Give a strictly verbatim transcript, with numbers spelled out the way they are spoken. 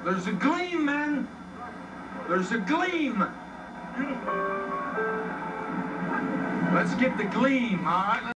There's a gleam, man. There's a gleam. Let's get the gleam, all right?